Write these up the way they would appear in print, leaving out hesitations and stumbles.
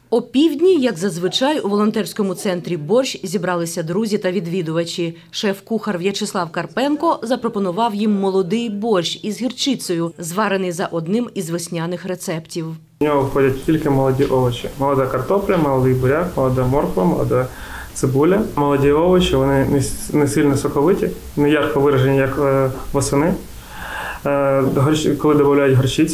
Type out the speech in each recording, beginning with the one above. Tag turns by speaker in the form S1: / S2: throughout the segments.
S1: Опівдні, як зазвичай, у волонтерському центрі «Борщ» зібралися друзі та відвідувачі. Шеф-кухар В'ячеслав Карпенко запропонував їм молодий борщ із гірчицею, зварений за одним із весняних рецептів.
S2: В нього входять тільки молоді овочі. Молода картопля, молодий буряк, молода морква, молода цибуля. Молоді овочі, вони не сильно соковиті, не ярко виражені, як восени. Коли додають горчицю,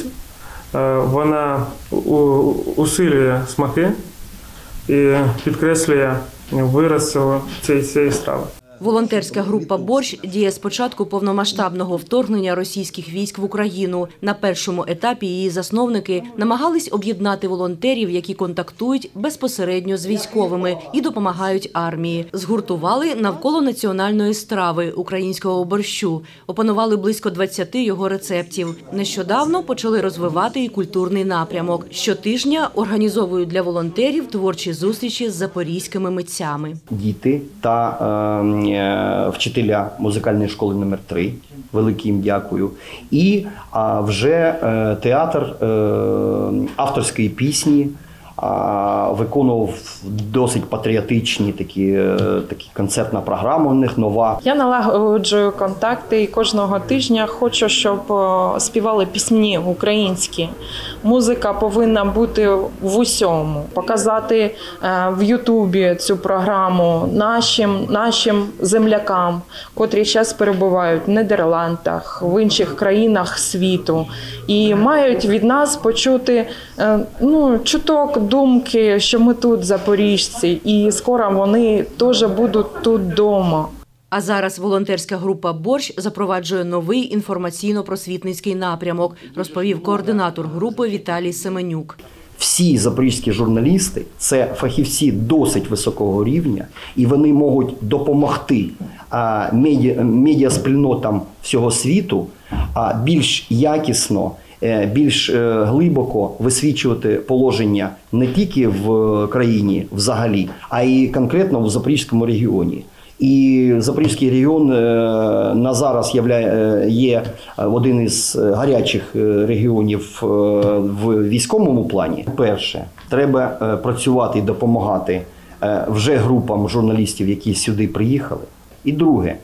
S2: вона усилює смаки і підкреслює вираз цієї страви.
S1: Волонтерська група «Борщ» діє з початку повномасштабного вторгнення російських військ в Україну. На першому етапі її засновники намагались об'єднати волонтерів, які контактують безпосередньо з військовими і допомагають армії. Згуртували навколо національної страви – українського борщу. Опанували близько 20 його рецептів. Нещодавно почали розвивати і культурний напрямок. Щотижня організовують для волонтерів творчі зустрічі з запорізькими митцями.
S3: Діти та вчителя музикальної школи номер 3, велике їм дякую, і вже театр авторської пісні виконував досить патріотичні такі концертна програма у них нова.
S4: Я налагоджую контакти і кожного тижня хочу, щоб співали пісні українські. Музика повинна бути в усьому. Показати в Ютубі цю програму нашим землякам, котрі зараз перебувають в Нідерландах, в інших країнах світу. І мають від нас почути чуток, думки, що ми тут запоріжці, і скоро вони теж будуть тут вдома.
S1: А зараз волонтерська група «Борщ» запроваджує новий інформаційно-просвітницький напрямок, розповів координатор групи Віталій Семенюк.
S3: Всі запорізькі журналісти – це фахівці досить високого рівня, і вони можуть допомогти медіаспільнотам всього світу більш якісно, більш глибоко висвічувати положення не тільки в країні взагалі, а й конкретно в Запорізькому регіоні. І Запорізький регіон на зараз є один із гарячих регіонів в військовому плані. Перше, треба працювати і допомагати вже групам журналістів, які сюди приїхали. І друге,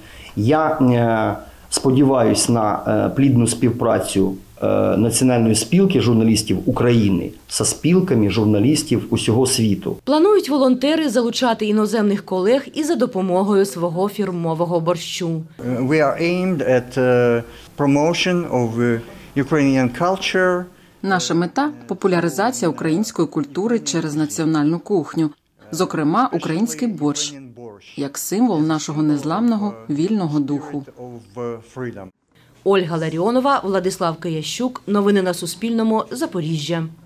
S3: я сподіваюся на плідну співпрацю Національної спілки журналістів України зі спілками журналістів усього світу.
S1: Планують волонтери залучати іноземних колег і за допомогою свого фірмового борщу.
S5: We are aimed at promotion of Ukrainian culture.
S6: Наша мета – популяризація української культури через національну кухню, зокрема український борщ, як символ нашого незламного вільного духу.
S1: Ольга Ларіонова, Владислав Киящук. Новини на Суспільному. Запоріжжя.